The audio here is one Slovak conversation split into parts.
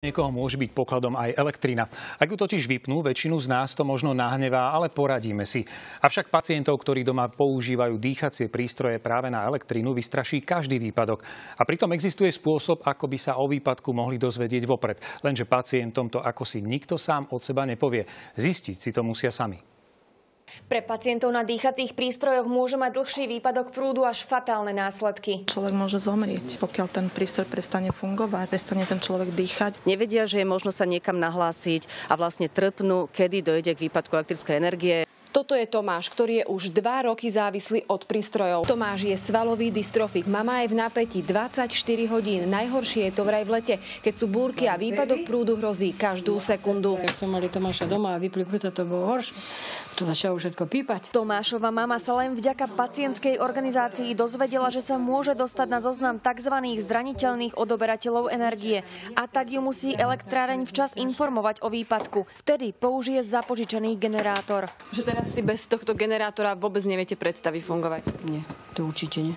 Niekoho môže byť pokladom aj elektrina. Ak ju totiž vypnú, väčšinu z nás to možno nahnevá, ale poradíme si. Avšak pacientov, ktorí doma používajú dýchacie prístroje práve na elektrínu, vystraší každý výpadok. A pritom existuje spôsob, ako by sa o výpadku mohli dozvedieť vopred. Lenže pacientom to ako si nikto sám od seba nepovie. Zistiť si to musia sami. Pre pacientov na dýchacích prístrojoch môže mať dlhší výpadok prúdu až fatálne následky. Človek môže zomrieť, pokiaľ ten prístroj prestane fungovať, prestane ten človek dýchať. Nevedia, že je možno sa niekam nahlásiť a vlastne trpnú, kedy dojde k výpadku elektrickej energie. Toto je Tomáš, ktorý je už 2 roky závislý od prístrojov. Tomáš je svalový dystrofik. Mama je v napätí 24 hodín. Najhoršie je to vraj v lete, keď sú búrky a výpadok prúdu hrozí každú sekundu. Keď sme mali Tomáša doma a vypli prúd, to bolo horšie. To začalo všetko pípať. Tomášova mama sa len vďaka pacientskej organizácii dozvedela, že sa môže dostať na zoznam tzv. Zraniteľných odoberateľov energie. A tak ju musí elektráreň včas informovať o výpadku. Vtedy použije zapožičený generátor. Že teraz si bez tohto generátora vôbec neviete predstaviť fungovať? Nie, to určite nie.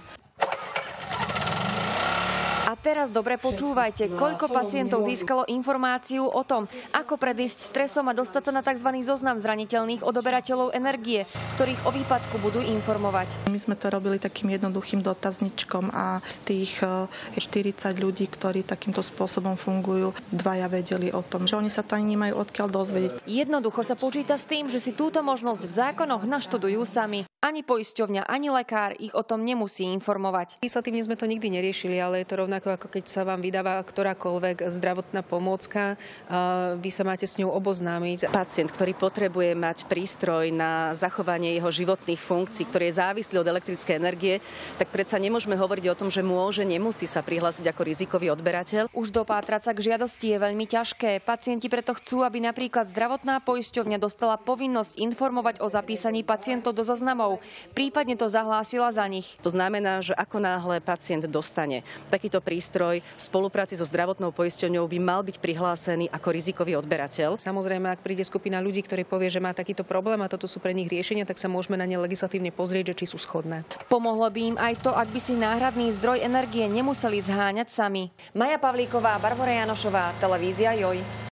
A teraz dobre počúvajte, koľko pacientov získalo informáciu o tom, ako predísť stresom a dostať sa na tzv. Zoznam zraniteľných odoberateľov energie, ktorých o výpadku budú informovať. My sme to robili takým jednoduchým dotazničkom a z tých 40 ľudí, ktorí takýmto spôsobom fungujú, 2 vedeli o tom, že oni sa to ani nemajú odkiaľ dozvedieť. Jednoducho sa počíta s tým, že si túto možnosť v zákonoch naštudujú sami. Ani poisťovňa, ani lekár ich o tom nemusí informovať. Legislatívne sme to nikdy neriešili, ale je to rovnako ako keď sa vám vydáva ktorákoľvek zdravotná pomôcka, vy sa máte s ňou oboznámiť. Pacient, ktorý potrebuje mať prístroj na zachovanie jeho životných funkcií, ktorý je závislý od elektrickej energie, tak predsa nemôžeme hovoriť o tom, že môže, nemusí sa prihlásiť ako rizikový odberateľ. Už dopátrať sa k žiadosti je veľmi ťažké. Pacienti preto chcú, aby napríklad zdravotná poisťovňa dostala povinnosť informovať o zapísaní pacientov do zoznamov, prípadne to zahlásila za nich. To znamená, že ako náhle pacient dostane takýto prístroj, v spolupráci so zdravotnou poisťovňou by mal byť prihlásený ako rizikový odberateľ. Samozrejme, ak príde skupina ľudí, ktorí povie, že má takýto problém a toto sú pre nich riešenia, tak sa môžeme na ne legislatívne pozrieť, že či sú schodné. Pomohlo by im aj to, ak by si náhradný zdroj energie nemuseli zháňať sami. Maja Pavlíková, Barbora Janošová, televízia JOJ.